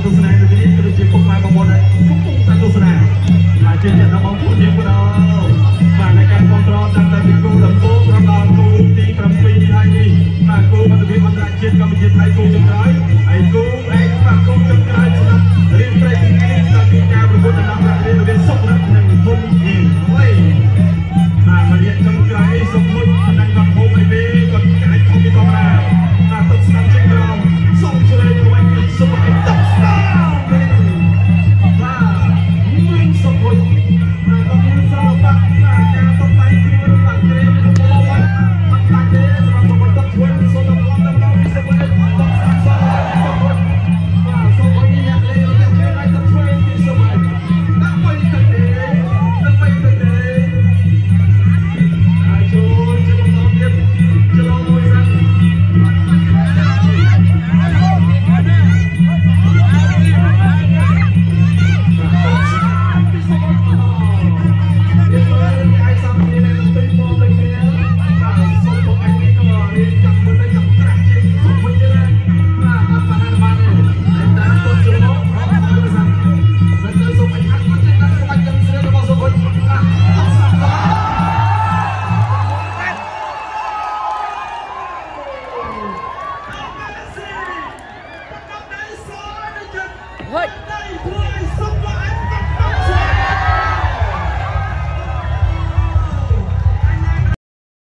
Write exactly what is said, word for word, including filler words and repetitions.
ទស្សនានៅទីនេះក៏ដូចជាពុកម៉ែបងប្អូនដែលកំពុងតាមទស្សនាហើយជាអ្នកបងប្អូនយើងក៏ដល់បាទในការគ្រប់គ្រងតាមតែពីគូដំបូងដល់គូទីប្រាំពីរហើយនេះបាទគូមិត្តភាពអន្តរជាតិកម្ពុជាថៃគូចុងក្រោយហើយគូឯកបាទគូចុងក្រោយសម្រាប់រៀនប្រេងថ្ងៃនេះតាមពីការប្រកួតដំណាំប្រាក់រៀនរវាងសុខរដ្ឋនិងហ៊ុនយីវ៉ៃបាទរៀនចុងក្រោយសុខមុននិងគាត់ហូបឲ្យវាគាត់អាចខំពីធម្មតាបាទទឹកស្ដាំជិះក្រោមសុខជ្រៃទៅវិញសុខឲ្យទឹកស្ដាំបាទមានសុខមុនបាទต้องមានសរបាក់ការតុបតែងខ្លួនបាទក្រែមរបស់បាត់បាត់ទេសម្រាប់សុខទឹកជួយសុខដល់ដល់ដល់សុខឲ្យទឹកស្ដាំសុខបាទសុខឲ្យអ្នកលេងទៅគេឲ្យទឹកជួយពីសុខឲ្យដាក់ไปទៅទេដាក់ไปទៅទេហើយចូលជាបន្តទៀតចលោមួយសិនWhat?